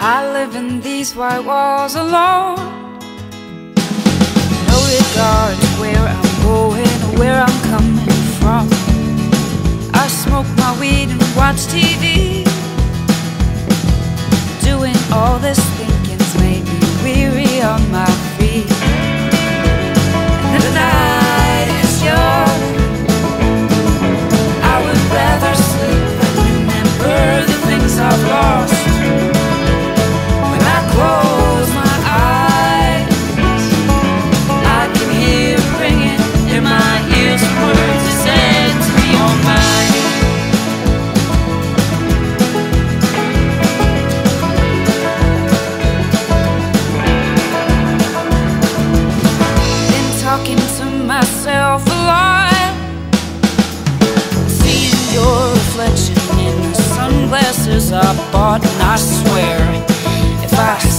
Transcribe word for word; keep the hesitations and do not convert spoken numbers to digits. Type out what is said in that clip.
I live in these white walls alone, no regard to where I'm going or where I'm coming from. I smoke my weed and watch T V. Doing all this thinking's made me weary on my feet. And the night is young, I would rather sleep than remember the things I've lost. When I close my eyes, I can hear ringing in my ears words you said to me all night. Talking to myself a lot, seeing your reflection in the sunglasses I bought. And I swear, if I